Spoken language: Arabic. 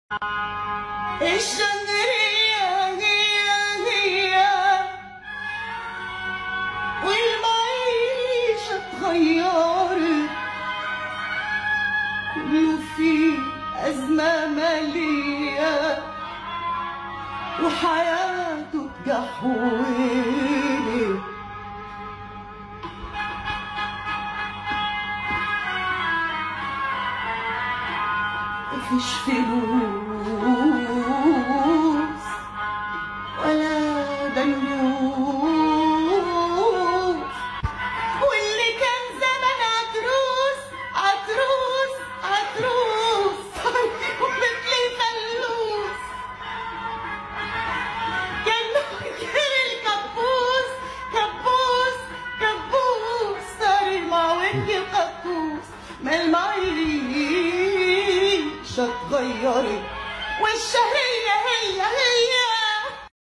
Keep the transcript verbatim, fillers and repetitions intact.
الشهرية هي هي والمعيشة اتغيرت، كله في أزمة مالية وحياته اتجحولت. مفيش فلوس ولا دروس، واللي كان زمان عتروس عتروس عتروس ومثل فلوس، كان غير الكبوس كبوس كبوس، صار المعوج القطوس. ما المعيشة اتغيرت والشهر